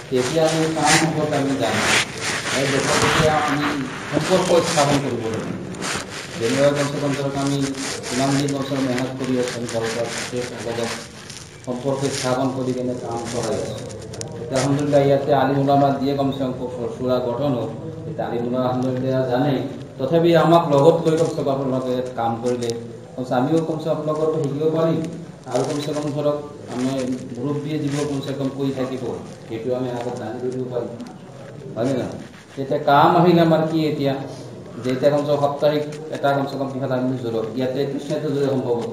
তেতিয়া আমি কাম সম্পৰ্কে আমি জানো আৰু তেতিয়া আমি সম্পৰ্ক স্থাপন কৰিব লাগিব। যেনেকৈ কমচে কম ধৰক আমি কিমান দিন বছৰ মেহনত কৰি আছোঁ ঘৰৰ লগত সম্পৰ্ক স্থাপন কৰি কেনে কাম চলাই আছোঁ। এতিয়া আলহামদুলিল্লাহ ইয়াতে আলিম উলামা দিয়ে কমচে কম চূড়া গঠন হ'ল। এতিয়া আলিম উলামা আলহামদুলিল্লাহ জানেই, তথাপি আমাক লগত লৈ কমচে কম আপোনালোকে কাম কৰিলে কমচে আমিও কমচে আপোনালোকৰ শিকিব পাৰিম আৰু কমচে কম ধৰক আমি মুৰব্বীয়ে যিবোৰ কমচে কম কৈ থাকিব সেইটো আমি আগত জানি দিব পাৰিম, হয়নে নহয়? তেতিয়া কাম আহিলে আমাৰ কি এতিয়া যে এতিয়া কমচে সাপ্তাহিক এটা কমচে কম কিবা আমি জোৰত ইয়াতে কৃষ্ণটো যদি সম্ভৱত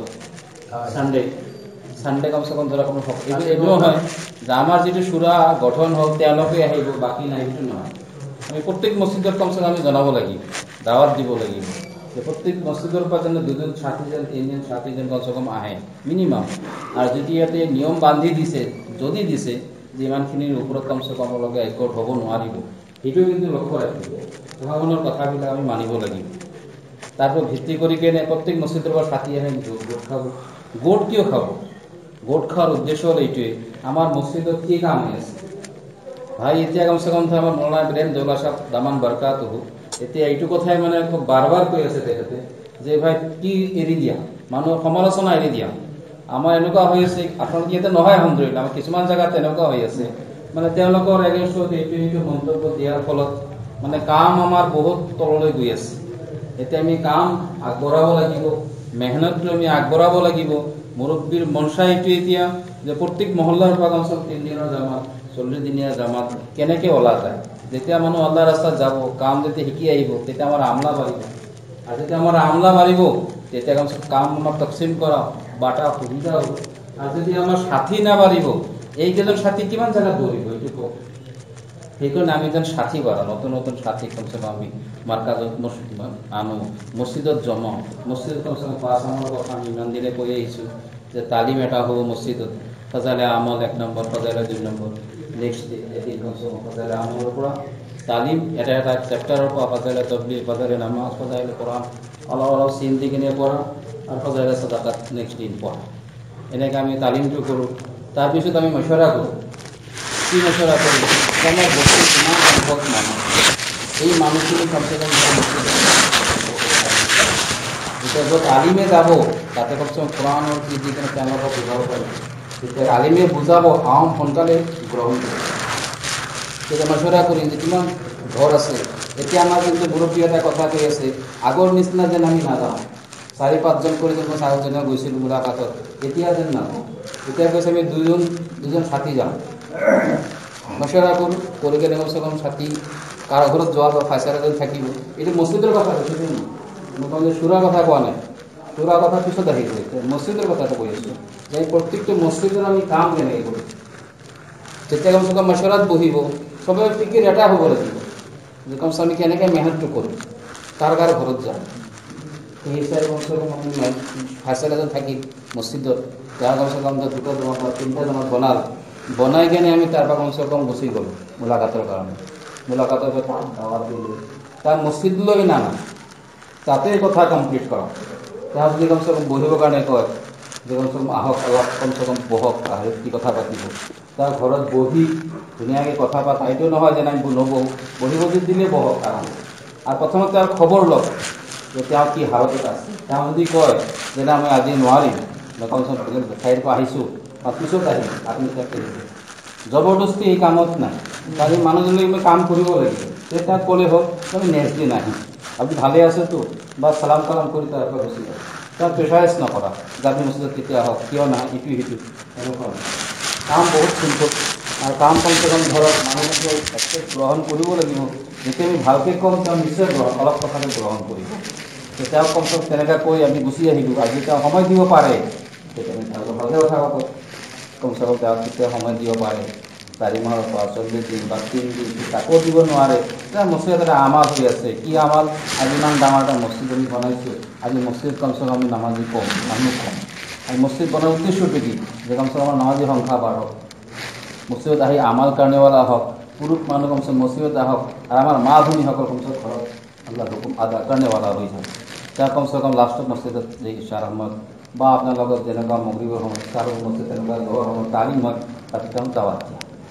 চানডে কমচে কম ধৰক এইটোও হয় যে আমাৰ যিটো চূড়া গঠন হ'ল তেওঁলোকে আহিব, বাকী নাই সেইটো নহয়। আমি প্ৰত্যেক মছজিদত কমচে কম আমি জনাব লাগিব, দাৱাত দিব লাগিব যে প্ৰত্যেক মছজিদৰ পৰা যেন 2জন 60জন 3জন 60জন কমচে কম আহে মিনিমাম। আৰু যদি ইয়াতে নিয়ম বান্ধি দিছে, যদি দিছে যে ইমানখিনিৰ ওপৰত কমচে কম লগে একগোট হ'ব নোৱাৰিব, সেইটো কিন্তু লক্ষ্য ৰাখিব। প্ৰশাসনৰ কথাবিলাক আমি মানিব লাগিব। তাৰপৰা ভিত্তি কৰি কেনে প্ৰত্যেক মছজিদৰ পৰা 60 আহে গোট খাব। গোট কিয় খাব? গোট খোৱাৰ উদ্দেশ্য হ'ল এইটোৱে, আমাৰ মছজিদত কি কাম হৈ আছে ভাই। এতিয়া কমচে কম আমাৰ মৌলানা ইব্ৰাহিম দৌলা সাহেব দামান বাৰকাতুহু এতিয়া এইটো কথাই মানে খুব বাৰ কৈ আছে তেখেতে যে ভাই কি এৰি দিয়া, মানুহৰ সমালোচনা এৰি দিয়া। আমাৰ এনেকুৱা হৈ আছে, আপোনালোকে ইয়াতে নহয় আলহামদুলিল্লাহ, আমাৰ কিছুমান জেগাত তেনেকুৱা হৈ আছে মানে তেওঁলোকৰ এগেইনষ্টত এইটো মন্তব্য দিয়াৰ ফলত মানে কাম আমাৰ বহুত তললৈ গৈ আছে। এতিয়া আমি কাম আগবঢ়াব লাগিব, মেহনতটো আমি আগবঢ়াব লাগিব। মুৰব্বীৰ মনসা এইটো এতিয়া যে প্ৰত্যেক মহল্লাৰ পৰা কমচে 3 দিনৰ জামাত 40 দিনীয়া জামাত কেনেকৈ ওলা যায়। যেতিয়া মানুহ আল্লাহ ৰাস্তাত যাব, কাম যেতিয়া শিকি আহিব, তেতিয়া আমাৰ আমলা বাঢ়িব। আৰু যেতিয়া আমাৰ আমলা বাঢ়িব তেতিয়া কমচে কাম আমাৰ তকচিম কৰা বাটা সুবিধা হ'ব। আৰু যদি আমাৰ সাথী নাবাঢ়িব, এইকেইজন সাথী কিমান জেগাত দৌৰিব এইটো কওক। সেইকাৰণে আমি যেন সাথী বাঢ়া, নতুন নতুন সাথী কমচে কম আমি মাৰ্কাজত আনো, মছজিদত জমাওঁ। মছজিদত কমচে কম 5 আমাৰ কথা আমি ইমান দিনে কৈ আহিছোঁ যে তালিম এটা হ'ব মছজিদত, ফাজাইলে আমল 1 নম্বৰ, ফাজাইলে 2 নম্বৰ, নেক্সট এদিন কমচে কম ফাজাইলে আমলৰ পৰা তালিম এটা এটা চেপ্টাৰৰ পৰা ফাজাইলে তবলিগ, ফাজাইলে নামাজ, ফাজাইলে কোৰআন অলপ অলপ চিন দি কিনে পঢ়া আৰু ফাজাইলে সাদাকাত নেক্সট দিন পঢ়া। এনেকৈ আমি তালিমটো কৰোঁ। তাৰপিছত আমি মশৱৰা কৰোঁ। কি মশৱৰা কৰোঁ? আমাৰ বস্তু কিমান সংখ্যক মানুহ, এই মানুহখিনি কমচে কম যেতিয়া য'ত আলিমে যাব তাতে কমচে কম কোৰআনৰ কি দি কিনে তেওঁলোকক বুজাব পাৰিব। তেতিয়া আলিমে বুজাব, আম সোনকালে গ্ৰহণ কৰিব। তেতিয়া মশৱৰা কৰি যে কিমান ঘৰ আছে। এতিয়া আমাৰ কিন্তু মুৰব্বী এটা কথা কৈ আছে, আগৰ নিচিনা যেন আমি নাযাওঁ। 4-5জন কৰি যেন মই চাৰিজনে গৈছিলোঁ গোলাঘাটত, এতিয়া যেন নাযাওঁ। এতিয়া কৈছে আমি দুজন সাথী যাওঁ, মশৱৰা কৰোঁ, কৰি কেনে কমচে কম সাথী কাৰ ঘৰত যোৱা বা ফাইচাৰ এজন থাকিব। এইটো মছজিদৰ কথা কৈছোঁ, মই চূড়াৰ কথা কোৱা নাই। চূড়াৰ কথা পিছত আহিব, মছজিদৰ কথাটো কৈ আছোঁ যে প্ৰত্যেকটো মছজিদৰ আমি কাম কেনেকৈ কৰোঁ। যেতিয়া কমচে কম মশৱৰাত বহিব, চবে ফিকিৰ এটা হ'ব লাগিব যে কমচে আমি কেনেকৈ মেহনতটো কৰোঁ, কাৰ ঘৰত যাওঁ। সেই হিচাপে কমচে কম আমি ফাইচাৰ এজন থাকিম মছজিদত, যাৰ কমচে কম 2টা জমাত বা 3টা জমাত বনাই কেনে আমি তাৰ পৰা কমচে কম গুচি গ'লোঁ মোলাকাতৰ কাৰণে। মোলাকাতৰ পৰা দাৱাত দিলোঁ, তাৰ মছজিদলৈ নানা, তাতে কথা কমপ্লিট কৰক। তেওঁ যদি কমচে কম বহিবৰ কাৰণে কয় যে কমচে কম আহক, অলপ কমচে কম বহক, আহি কি কথা পাতিব, তাৰ ঘৰত বহি ধুনীয়াকৈ কথা পাতা। এইটো নহয় যে আমি নবহোঁ, বহিব দিলে বহক আৰাম। আৰু প্ৰথমতে তাৰ খবৰ লওক যে তেওঁ কি হালতত আছে। তেওঁ যদি কয় যে না মই আজি নোৱাৰিম, মই কমচে কম ঠাইৰ পৰা আহিছোঁ বা পিছত আহিম, আপুনি তাক জবৰদস্তি এই কামত নাই। কালি মানুহজনলৈ মই কাম কৰিব লাগিব, তেতিয়া ক'লে হ'ল আমি নেক্সট দিন আহিম, আপুনি ভালে আছেতো বা চালাম কালাম কৰি তাৰ পৰা গুচি যাওঁ। তাৰ প্ৰেছাৰাইজ নকৰা যে আপুনি মছজিদত কেতিয়া আহক, কিয় নাহে, ইটো সিটো এনেকুৱা কাম বহুত চিম্পুল। আৰু কাম কমচে কম ধৰক মানুহে একচেপ্ট গ্ৰহণ কৰিব লাগিব। যেতিয়া আমি ভালকৈ কম তেওঁ নিশ্চয় অলপ কথাটো গ্ৰহণ কৰিব। তেওঁ কমচে কম তেনেকৈ কৈ আমি গুচি আহিলোঁ। আজি তেওঁ সময় দিব পাৰে, তেতিয়া আমি ভালকৈ কথা পাতোঁ। কমচে কম তেওঁ কেতিয়া সময় দিব পাৰে, 4 মাহৰ পৰা 40 দিন বা 3 দিন, তাকো দিব নোৱাৰে। এতিয়া মছজিদত এটা আমাল হৈ আছে, কি আমাল? আজি ইমান ডাঙৰ এটা মছজিদ আমি বনাইছোঁ, আজি মছজিদ কমচে কম আমি নামাজি কম, মানুহ কম। আৰু মছজিদ বনোৱাৰ উদ্দেশ্যটো কি? যে কমচে কম আমাৰ নামাজি সংখ্যা বাঢ়ক, মছজিদত আহি আমাল কাৰণেৱালা হওক, পুৰুষ মানুহ কমচে মছজিদত আহক, আৰু আমাৰ মা ভনীসকল কমচে ঘৰত আল্লাহ হুকুম আদা কাৰণেৱালা হৈ যায়। তেওঁ কমচে কম লাষ্টত মছজিদত যে ইশাৰ সময়ত বা আপোনাৰ লগত যেনেকুৱা মগৰিবৰ সময়ত ইশাৰৰ মছজিদ তেনেকুৱা লোৱাৰ সময়ত তালিম হয়, তাতে তেওঁ দাৱাত দিয়ে।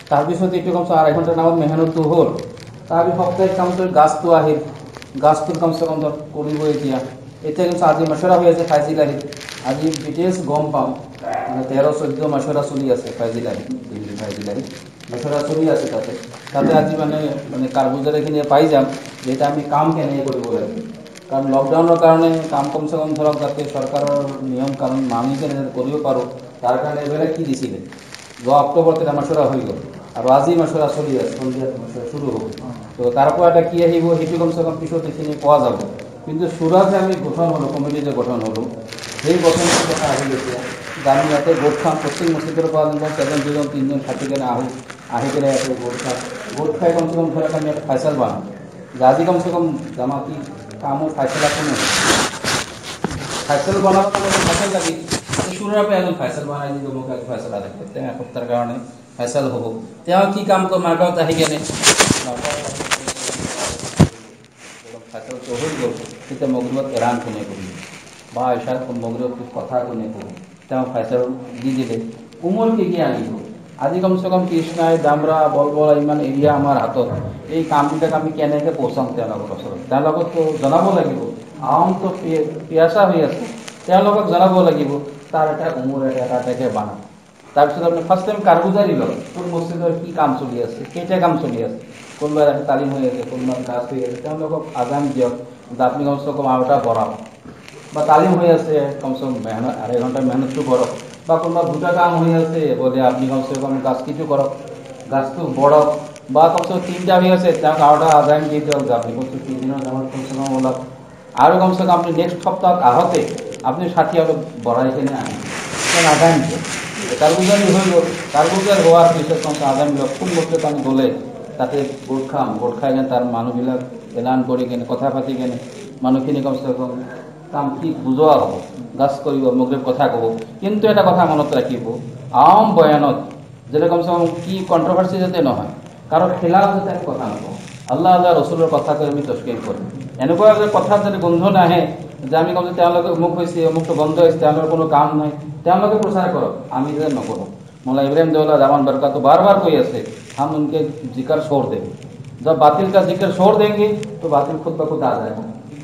তাৰপিছত এইটো কমচে কম 2.5 ঘণ্টাৰ নামত মেহনতটো হ'ল। তাৰপিছত সপ্তাহিক কামটো গাছটো আহিল, গাছটোৰ কমচে কম কৰিব এতিয়া কিন্তু আজি মছৰা হৈ আছে ফাইজিল আহি। আজি ডিটেইলছ গম পাম, মানে 13-14 মছৰা চলি আছে ফাইজিল আহি, দিল্লী ফাইজিল আহি মছৰা চলি আছে তাতে আজি মানে কাৰ্বুজাৰীখিনিয়ে পাই যাম যে এটা আমি কাম কেনেকৈ কৰিব লাগে। কাৰণ লকডাউনৰ কাৰণে কাম কমচে কম ধৰক যাতে চৰকাৰৰ নিয়ম কানুন মানি কেনে কৰিব পাৰোঁ, তাৰ কাৰণে এইবিলাক কি দিছিলে 10 অক্টোবৰতে মছৰা হৈ গ'ল আৰু আজি মছৰা চলি আছে, সন্ধিয়াত মছৰা শুরু হ'ব। তো তাৰ পৰা এটা কি আহিব সেইটো কমচে কম পিছত এইখিনি পোৱা যাব। কিন্তু চূড়া যে আমি গঠন হ'লোঁ, কমিটি যে গঠন হ'লোঁ, সেই গঠনটোৰ কথা আহিল এতিয়া আমি ইয়াতে গোট খাম। প্ৰত্যেক মছজিদৰ পৰা যেন 2জন 3জন থাকি কেনে আহি কেনে ইয়াতে গোট খাই কমচে কম ধৰক আমি একটা ফাইচাল বানাম যে আজি কমচে কম জামাতি কামও ফাইসলা কোনো ফাইসল বানাবো ফাইসল লাগি শুরুর পে একজন ফাইসল বানাই দিব, মোক এক ফাইসলা দেখে এসপ্তাহৰ কাৰণে ফাইসল হ'ব। তেওঁ কি কাম কৰে মাৰ্গাঁৱত আহি কেনে ফাইসল হৈ গ'ল, তেতিয়া মগরবত এৰাণ কোনে কৰিব বা এষাৰ মগরবত কথা কোনে ক'ব, তেওঁ ফাইসল দি দিলে উমর কি আনিব। আজি কমচে কম কৃষ্ণাই ডামৰা বলবল ইমান এৰিয়া আমাৰ হাতত, এই কামবিলাক আমি কেনেকৈ পহুচাম তেওঁলোকৰ ওচৰত, তেওঁলোকতো জনাব লাগিব। আহোমতো পিয়াসা হৈ আছে, তেওঁলোকক জনাব লাগিব তাৰ এটা উমৰ এটাকে বানাম। তাৰপিছত আপুনি ফাৰ্ষ্ট টাইম কাৰ্বুজাৰী লওক, কোন মছজিদৰ কি কাম চলি আছে, কেইটা কাম চলি আছে, কোনোবাই তালিম হৈ আছে, কোনোবাই কাজ হৈ আছে, তেওঁলোকক আজান দিয়ক, আপুনি কমচে কম আৰু এটা বঢ়াওক। বা তালিম হৈ আছে কমচে কম 2.5 ঘণ্টা মেহনতটো কৰক। বা কোনোবা 2টা কাম হৈ আছে বলে আপনি কমসে কম গাছ কিছু করক, গাছটো বড়ক। বা কমসে কম 3টা হৈ আছে তেওঁক আৰু এটা আজান দি দিয়ক যে আপনি কমসে 3 দিনৰ কামত কমসে কম ওলাওক। আৰু কমসে কম আপনি নেক্সট সপ্তাহত আহোঁতে আপনি 60 আৰু বঢ়াই কিনে আনিব আজান দিয়ক। কাৰ্বুজাৰী হৈ গ'ল, কাৰ্বুজাৰী হোৱাৰ পিছত কমসে আজান দিয়ক। কোন বস্তুত আমি গ'লে তাতে গোট খাম, গোট খাই কেনে তাৰ মানুহবিলাক এলান কৰি কেনে কথা পাতি কেনে মানুহখিনি কমসে কম কাম কি বুজোৱা হ'ব, গাছ কৰিব, মগরিব কথা ক'ব। কিন্তু এটা কথা মনত ৰাখিব, আহোম বয়ানত যেটা কমসে কম কি কন্ট্রোভার্সি যাতে নহয়, কারো খেলাফ যাতে আমি কথা নকওঁ, আল্লাহ রসুলের কথা কৈ আমি তস্কিৰ কৰিম। এনেকুৱা যে কথাত যাতে গোন্ধ নাহে যে আমি কম যে তেওঁলোকে অমুক হৈছে, অমুকটো বন্ধ হৈছে, তেওঁলোকৰ কোনো কাম নাই, তেওঁলোকে প্ৰচাৰ কৰক, আমি যে নকৰোঁ। মোল্লা ইব্রাহিম দেওলা জামান बरकत तो बार बार कोई ऐसे हम उनके जिक्र छोड़ देंगे, जब बातिल का जिक्र छोड़ देंगे तो बातिल खुद ब खुद आ जाएगा।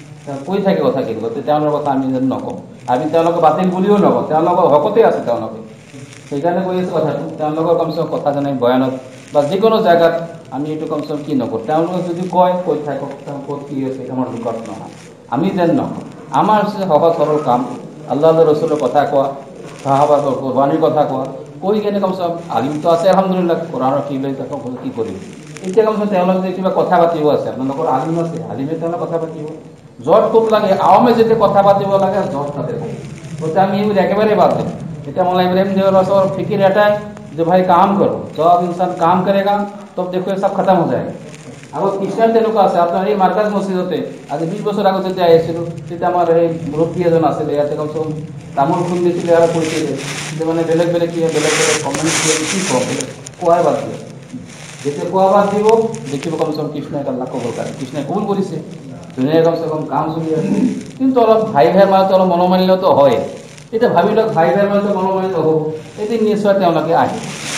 কৈ থাকে কথা কিনিব, তেওঁলোকৰ কথা আমি যেন নকওঁ, আমি তেওঁলোকক বাতিল বুলিও নকওঁ, তেওঁলোকৰ হকতে আছে তেওঁলোকে। সেইকাৰণে কৈ আছোঁ কথাটো, তেওঁলোকৰ কমচে কম কথা যেনে বয়ানত বা যিকোনো জেগাত আমি এইটো কমচে কম কি নকৰোঁ, তেওঁলোকে যদি কয় কৈ থাকক, তেওঁ ক'ত কি আছে আমাৰ নিকট নহয়, আমি যেন নকওঁ। আমাৰ হৈছে সহজ সৰল কাম, আল্লাহ ৰসুলৰ কথা কোৱা, সাহাবাৰ কোরবানির কথা কোৱা, কৈ কেনে কমচে কম আলিমটো আছে আলহামদুলিল্লাহ, কোরআনৰ কি লৈ থাকক কি কৰিম। এতিয়া কমচে তেওঁলোকে যে কিবা কথা পাতিব আছে, আপোনালোকৰ আলিম আছে, আলিমে তেওঁলোকে কথা পাতিব। জট খুব লাগে, আওয়ামে যেতে কথা পাতিব লাগে জট তাতে থাকে, ওটা আমি এগুলো একেবারে বাদ দিই। এটা মোল্লা इब्राहिम देवला फिक्र रहता है जो भाई काम करो, जब इंसान काम करेगा तब देखो ये सब खत्म हो जाएगा। अब খ্ৰীষ্টান তেনেকুৱা আছে, আপোনাৰ এই মাৰ্কাজ মছজিদতে আজি 20 বছৰ আগত যেতিয়া আহিছিলোঁ তেতিয়া আমাৰ এই মুৰব্বী এজন আছিলে, ইয়াতে কমচে কম তামোল খুন্দিছিলে আৰু কৈছিলে যে মানে বেলেগ বেলেগ কমেণ্ট কি কম কোৱাই বাদ দিয়ে, যেতিয়া কোৱা বাদ দিব দেখিব কমচে কম কৃষ্ণই এটা লাখ কবুল কৰে, কৃষ্ণই কবুল কৰিছে, ধুনীয়া কমসে কম কাম চলি আছে। কিন্তু অলপ ভাই ভাইৰ মাজত অলপ মনোমালিন্যটো হয়। এতিয়া ভাবি লওক ভাই ভাইৰ মাজত মনোমালিন্য হ'ব, এদিন নিশ্চয় তেওঁলোকে আহে,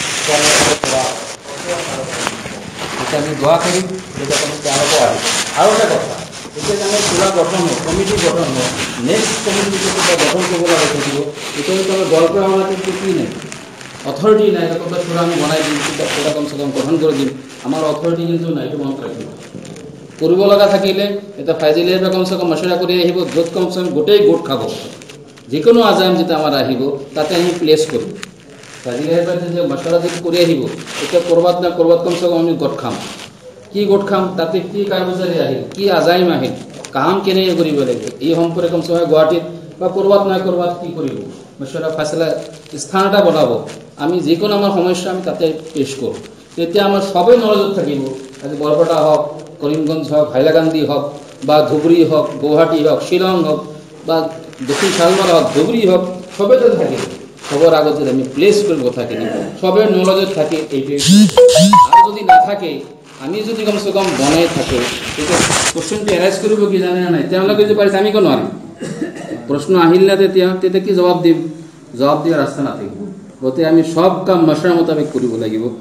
এতিয়া আমি দোৱা কৰিম, তেতিয়া তেওঁলোকো আহিব। আৰু এটা কথা, এতিয়া আমি চূড়া গঠন হয়, কমিটি গঠন হয়, নেক্সট কমিটি গঠন কৰিব লাগে থাকিব, এতিয়াতো আমাৰ দলটো আমাৰ কিন্তু কি নাই, অথৰিটি নাই, এটা কথা চূড়া আমি বনাই দিম, তেতিয়া চূড়া কমসে কম গঠন কৰি দিম, আমাৰ অথৰিটি কিন্তু নাই, এইটো মনত ৰাখিব। কৰিব লগা থাকিলে এতিয়া ফাইজিলেৰ পৰা কমসে কম মছৰা কৰি আহিব, য'ত কমসে কম গোটেই গোট খাব, যিকোনো আজান যেতিয়া আমাৰ আহিব তাতে আমি প্লেচ কৰিম। ফাইজিলেৰ পৰা যে মছৰা যদি কৰি আহিব, এতিয়া ক'ৰবাত না ক'ৰবাত কমসে কম আমি গোট খাম। কি গোট খাম, তাতে কি কাৰ্বুজাৰী আহিল, কি আজাইম আহিল, কাম কেনেকৈ কৰিব লাগিব, এই সম্পৰ্কে কমসে কম গুৱাহাটীত বা ক'ৰবাত নাই ক'ৰবাত কি কৰিব, মছৰা ফাইচলা স্থান এটা বনাব, আমি যিকোনো আমাৰ সমস্যা আমি তাতে পেছ কৰোঁ। তেতিয়া আমাৰ সবেই নলেজত থাকিব, আজি বৰপেটা হওক, করিমগঞ্জ হোক, হাইলাকান্দি হোক, বা ধুবুরী হোক, গুৱাহাটী হোক, শিলং হোক, বা দক্ষিণ শালমারা হোক, ধুবুরী হোক, সবে তো থাকে, সবার আগত যদি আমি প্লেস করব থাকিনি, সবের নলেজত থাকে এইটাই। আর যদি না থাকে, আমি যদি কমসে কম বনাই থাকে, তেতিয়া কোশ্চেনটো এৰাইজ কৰিব কি জানে নাই, তেওঁলোকে যদি পাৰিছে আমি কিয় নোৱাৰিম, প্ৰশ্ন আহিল না তেতিয়া কি জবাব দিম, জবাব দিয়াৰ ৰাস্তা নাথাকিব। গতিকে আমি সব কাম মছৰা মোতাবেক কৰিব লাগিব।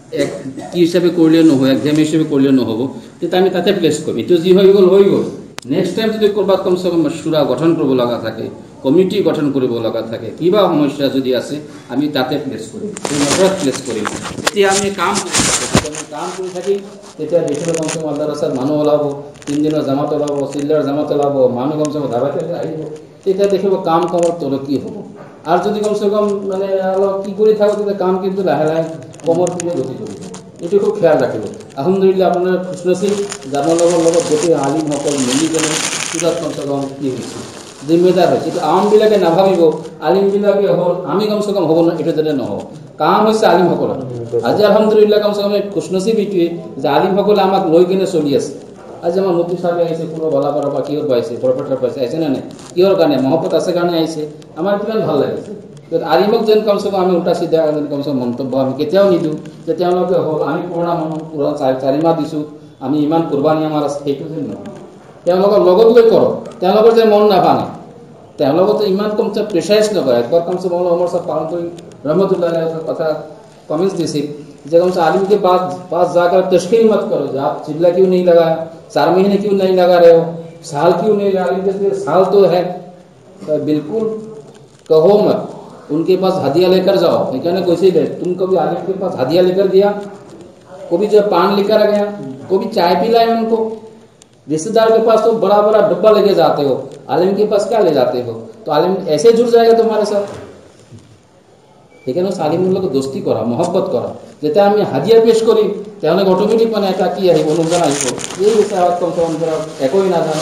এক কি হিচাপে কৰিলে নহ'ব, এক্সাম হিচাপে কৰিলে নহ'ব, তেতিয়া আমি তাতে প্লেচ কৰিম। এইটো যি হৈ গ'ল হৈ গ'ল। নেক্সট টাইম যদি ক'ৰবাত কমচে কম চূড়া গঠন কৰিব লগা থাকে, কমিটি গঠন কৰিব লগা থাকে, কিবা সমস্যা যদি আছে আমি তাতে প্লেচ কৰিম, সেই নগৰত প্লেচ কৰিম। তেতিয়া আমি কাম কৰি থাকিম, তেতিয়া দেখিব কমচে কম আল্লাহ ৰাস্তাত মানুহ ওলাব, 3 দিনৰ জামাত ওলাব, চিল্লাৰ জামাত ওলাব, মানুহ কমচে কম ধাবাতে আহিব, তেতিয়া দেখিব কামৰ তৰক্কি হ'ব। আৰু যদি কমচে কম মানে অলপ কি কৰি থাকোঁ, তেতিয়া কাম কিন্তু লাহে লাহে কমৰ পিনে গতি কৰিব। এইটো খুব খেয়াল ৰাখিব। আলহামদুলিল্লাহ আপোনাৰ খুচনচিব জানৰ লগত গোটেই আলিমসকল মিলি কেনে পূজাত কমচে কম কি হৈছে, জিম্মেদাৰ হৈছে। কিন্তু আৱামবিলাকে নাভাবিব আলিমবিলাকে হ'ল, আমি কমচে কম হ'ব নহয়, এইটো যাতে নহ'ব। কাম হৈছে আলিমসকলৰ। আজি আলহামদুলিল্লাহ কমচে কম খুচনচিব এইটোৱে যে আলিমসকলে আমাক লৈ কিনে চলি আছে। আজি আমাৰ নতুন চাপে আহিছে, কোনো বলাপাৰৰ পৰা কিহৰ পাইছে, বৰপেটাৰ পাইছে, আহিছে নে নাই? কিহৰ কাৰণে? মহব্বত আছে কাৰণে আহিছে। আমাৰ কিমান ভাল লাগিছে। আলিমক যেন কমচে কম আমি উল্টা চিধা কমচে কম মন্তব্য আমি কেতিয়াও নিদিওঁ যে তেওঁলোকে হ'ল আমি পুৰণা মানুহ, পুৰণা 4 মাহ দিছোঁ, আমি ইমান কোৰবানী আমাৰ আছে, সেইটো যেন নহয়। তেওঁলোকৰ লগত লৈ কৰক, তেওঁলোকৰ যে মন নাভাঙে, তেওঁলোকতো ইমান কমচে প্ৰেছাৰাইজ নকৰে। একবাৰ কমচে কম অমৰ সাহেব পালন কৰি रहमतुल्लाह কথা कमेंट्स दिए जब हमसे आलिम के पास जाकर तशकील मत करो, जो आप चिल्ला क्यों नहीं लगा, 4 महीने क्यों नहीं लगा रहे हो, साल क्यों नहीं लगा। आलिम के साल तो है, तो बिल्कुल कहो मत, उनके पास हदिया लेकर जाओ। कहने कोई सी तुम कभी आलिम के पास हदिया लेकर दिया, कभी जो पान लेकर गया, कभी चाय पिलाए उनको। रिश्तेदार के पास तो बड़ा बड़ा डब्बा लेके जाते हो, आलिम के पास क्या ले जाते हो? तो आलिम ऐसे जुड़ जाएगा तुम्हारे साथ। সেইকাৰণে আলিমৰ লগত দোস্তি কৰা, মহব্বত কৰা। যেতিয়া আমি হাদিয়া পেশ কৰিম, তেওঁলোকে অট'মেটিক মানে এটা কি আহিব, অনুদান আহিব। এই হিচাপত কমচে কম ধৰক একোই নাজানো,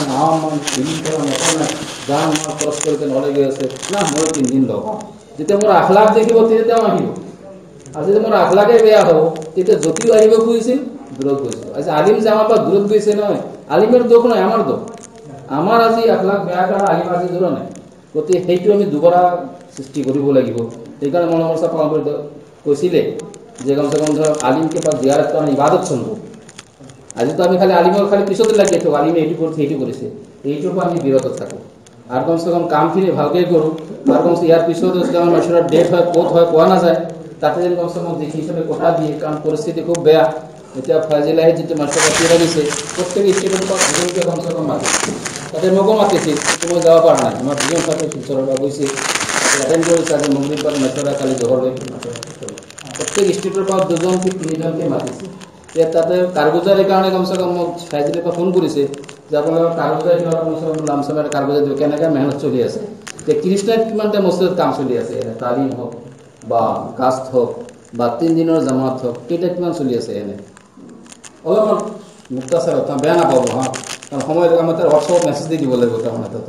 যাম মই খৰচ কৰি নলে গৈ আছে না, মই 3 দিন লগাওঁ। যেতিয়া মোৰ আখলাক দেখিব তেতিয়া তেওঁ আহিব। আৰু যদি মোৰ আখলাকে বেয়া হ'ব, তেতিয়া যদিও আহিব খুজিছিল দূৰত গৈছিল। আজি আলিম যে আমাৰ পৰা দূৰত গৈছে নহয়, আলিমের দোষ নয়, আমার দোষ। আমার আজি আখলাক বেয়া কাৰণে আলিম আজি দূৰ নাই। গতিকে সেইটো আমি দুবাৰা সৃষ্টি কৰিব লাগিব। সেইকাৰণে মৌলানা সাহেব পালন কৰি কৈছিলে যে কমচে কম ধৰক আলিমকে পাছ জিয়ারত করা ইবাদত সম্ভব। আজি তো আমি খালি আলিমৰ খালি পিছতে লাগি আছো, আলিমে এইটো কৰিছে সেইটো কৰিছে, এইটোৰ পৰা আমি বিৰত থাকোঁ। আৰু কমচে কম কামখিনি ভালকৈ কৰোঁ। আৰু কমচে ইয়াৰ পিছত যদি আমাৰ মাছুৰাৰ ডেট হয়, ক'ত হয় পোৱা নাযায়, তাতে যেন কমচে কম দেখি হিচাপে কথা দিয়ে, কাৰণ পৰিস্থিতি খুব বেয়া। এতিয়া ফাজিলাহে যিটো মাছুৰা পাতি লাগিছে, প্ৰত্যেক ষ্টেটৰ পৰা দুজনকে কমচে কম মাতিছে। তাতে মোকো মাতিছে, মই যাব পৰা নাই। আমাৰ দুজন ছাত্ৰ শিলচৰৰ পৰা গৈছে, এটেণ্ড কৰিছে। আজি মন্দিৰ পৰা মাছুৰা কালি জহৰলৈ প্ৰত্যেক ষ্টেটৰ পৰা 2জন কি 3জনকে মাতিছে। তাতে কাৰগুজাৰীৰ কাৰণে কমচে কম মোক ফাইজিলৰ পৰা ফোন কৰিছে যে আপোনালোকৰ কাৰগুজাৰী কমচে কম নামচামেৰ কাৰগুজাৰী দিব, কেনেকৈ মেহনত চলি আছে। যে কৃষ্ণাত কিমানটা মছজিদত কাম চলি আছে, তালিম হওক বা কাষ্ট হওক বা 3 দিনৰ জামাত হওক, কেইটা কিমান চলি আছে। এনে অলপমান মুক্তাচাৰ কথা বেয়া নাপাব হা, কাৰণ সময়ত আমাৰ তাৰ হোৱাটছআপত মেছেজ দি দিব লাগিব তাৰমানে। তাতে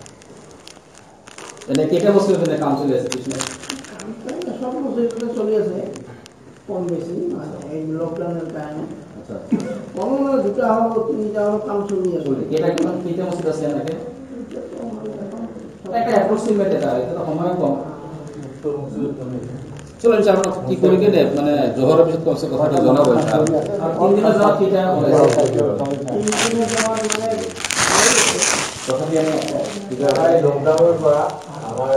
এনে কেইটা বস্তু এনে কাম চলি আছে কৃষ্ণ? সব মছজিদতে চলি আছে কম বেছি, এই লকডাউনের কারণে কম 2টা হল 3টা হল কাম চলি আছে। কেইটা মছজিদ আছে এনেকে? একটা অ্যাপ্রক্সিমেট এটা সময় কম। চলো আমরা কি করি কেনে মানে জোহরের পিছত কমসে কথাটা জানাবো। আর 3 দিনের যাওয়া কিটা মানে তথাপি আমি লকডাউনের পর আমার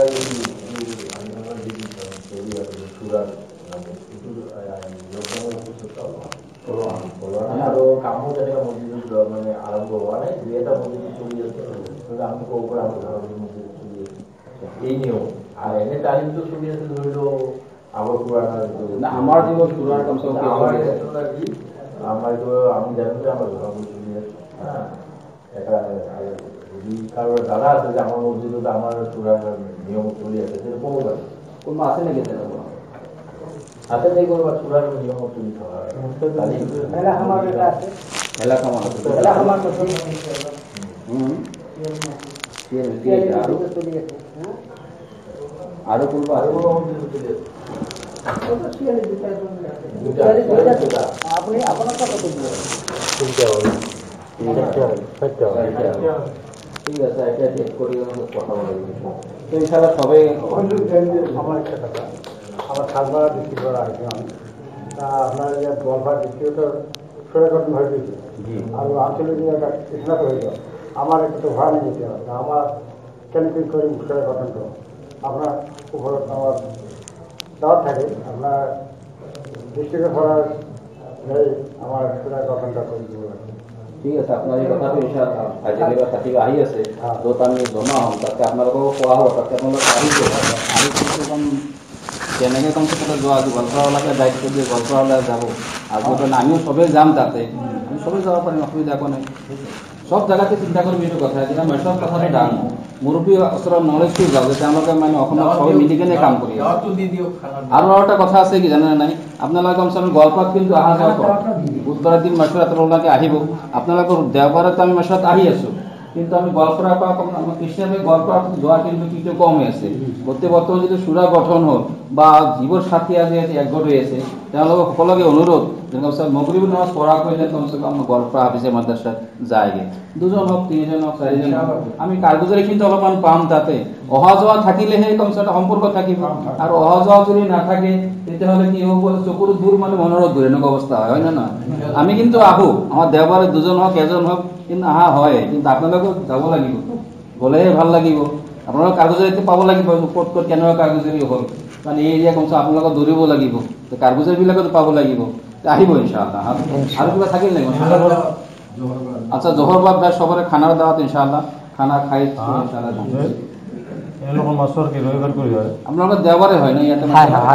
আৰু কামো যেনেকৈ মছজিদ মানে আৰম্ভ হোৱা নাই, 2এটা মছজিদ চলি আছে। আমি ক'ব পৰা মছজিদ চলি আছে এই নিয়ম। আৰু এনে তালিমটো চলি আছে ধৰি লওক আগৰ পুৰণা আমাৰ জীৱন পুৰাৰ কমচে কম আমাৰ কি আমাৰ এইটো আমি জানো যে আমাৰ ঘৰবোৰ চলি আছে। এটা যদি কাৰোবাৰ জানা আছে যে আমাৰ মছজিদত আমাৰ পুৰাৰ নিয়ম চলি আছে, সেইটো ক'ব পাৰে। কোনোবা আছে নেকি তেনেকুৱা? আছে নেকি কোনোবা চূড়াৰ নিয়ম চলি থকা? আৰু কোনোবা আপনি আপনার কথা ঠিক আছে, এটা ঠিক করি কথা বলবো। তো ইনশাআল্লাহ সবাই আমার একটা কথা, আমার সাতবারা ডিস্ট্রিক্টের আরেকজন তা আপনার গোয়ালপাড়া ডিস্ট্রিক্টের সরেগঠন হয়ে গেছে আর আঞ্চলিক একটা ইসলাম হয়ে গেল। আমার একটু ভয় নিয়ে যেতে হবে, আমার ক্যাম্পিং করে সরেগঠন করো। আপনার উপর আমার দাওয়াত থাকে, আপনার ডিস্ট্রিক্টে করার আমাৰ সুৰা গঠনটা কৰি দিব লাগে। ঠিক আছে, আপোনাৰ এই কথাটো আজিলৈকে থাকিব আহি আছে, য'ত আমি জমা হ'ম তাতে আপোনালোককো কোৱা হ'ব, তাতে আপোনালোকে আহিব আহি কমচে কম কেনেকৈ কমচে কম যোৱা আজি গোৱালপাৰালৈকে দায়িত্ব দিয়ে গোৱালপাৰালৈ যাব আৰু আমিও চবেই যাম তাতে, আমি চবেই যাব পাৰিম, অসুবিধা একো নাই। সব জায়গাতে চিন্তা কৰিম এইটো কথা, এতিয়া মই চব কথাটো ডাঙৰ মুৰব্বী ওচৰত নলেজটো যাওঁ যে তেওঁলোকে মানে অসমত সবে মিলি কেনে কাম কৰি আৰু এটা কথা আছে কি জানে নাই, আপোনালোকে কমচে কম গোৱালপাৰাত কিন্তু অহা যোৱা কৰক, বুধবাৰৰ দিন মাছুৰাতলৈকে আহিব, আপোনালোকৰ দেওবাৰেতো আমি মাছুৰাত আহি আছোঁ, কিন্তু আমি গোৱালপাৰাৰ পৰা আমাৰ কৃষ্ণাবাই গোৱালপাৰাত যোৱা কিন্তু কম হৈ আছে। গোটেই বৰ্তমান যিটো সুৰা গঠন হ'ল বা যিবোৰ সাথী আজি একগোট হৈ আছে তেওঁলোকক সকলোকে অনুৰোধ যেনেকৈ মগরিব নামাজ পড়া করলে কমসে কম গোৱালপাৰা হাফিজে মাদ্রাসাত যায়গে, 2 জন হোক 3 জন হোক 4 জন হোক, আমি কারগুজারি কিন্তু অলপমান পাম তাতে, অহা যোৱা থাকিলেহে কমসে কম সম্পৰ্ক থাকিব, আৰু অহা যোৱা যদি নাথাকে তেতিয়াহ'লে কি হ'ব, চকুৰ দূৰ মানে মনৰ দূৰ এনেকুৱা অৱস্থা হয় না নহয়। আমি কিন্তু আহোঁ, আমাৰ দেওবাৰে 2 জন হোক 1 জন হোক কিন্তু অহা হয়, কিন্তু আপোনালোকক যাব লাগিব, গ'লেহে ভাল লাগিব, আপোনালোক কাগজেটো পাব লাগিব ক'ত ক'ত কেনেকুৱা কাগজেৰি হ'ল, কাৰণ এই এৰিয়া কমচে আপোনালোকক দৌৰিব লাগিব, কাগজেৰিবিলাকতো পাব লাগিব, আহিব ইনশাআল্লাহ। আৰু কিবা থাকিল নাই? আচ্ছা, জহরবাদ ভাই সবার খানার দাওয়াত ইনশাআল্লাহ, খানা খাই ইনশাআল্লাহ এলোকৰ মাছৰ কি ৰবিবাৰ কৰি হয়? আপোনালোকৰ দেওবাৰে হয় না ইয়াতে?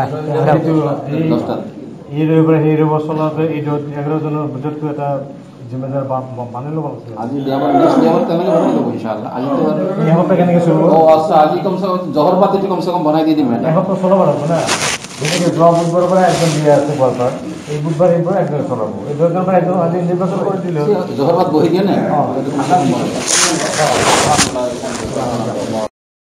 এই ৰবিবাৰে সেই ৰবিবাৰ চলাওঁতে এইটো 11 জনৰ ভিতৰতো এটা জিম্মেদাৰ মানি ল'ব লাগিছিল। আজি দেওবাৰ নেক্সট দেওবাৰ তেনেকৈ বনাই ল'ব ইনশাআল্লাহ। আজি তো এসপ্তাহ কেনেকৈ চলিব? আচ্ছা, আজি কমচে কম জহরবাদ এটি কমচে কম বনাই দি দিম। এসপ্তাহ চলাব লাগিব না, যেনেকৈ যোৱা বুধবাৰৰ পৰা একজন দিয়ে আছে গোৱালপাৰাত, এই বুধবাৰ এই পৰা একজন চলাব, এই 2 জনৰ পৰা একজন আজি নিৰ্বাচন কৰি দিলে জহরবাদ বহি দিয়ে না।